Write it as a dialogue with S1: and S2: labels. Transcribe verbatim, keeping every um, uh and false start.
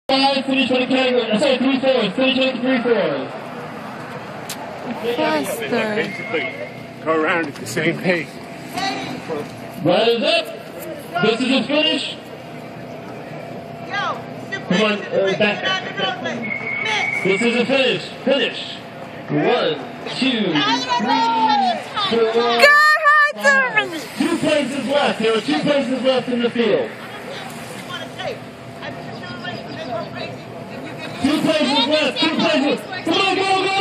S1: Five, finish with a category. I say three fours. Finish with three fours.
S2: Faster.
S3: Basically, go around at the same pace.
S1: Riders up. This is a finish. Come on, uh, back. This is a finish. Finish. One, two, three, four.
S2: Go, Hudson!
S1: Two places left. There are two places left in the field. Two places left. Two places. Come on, go, go!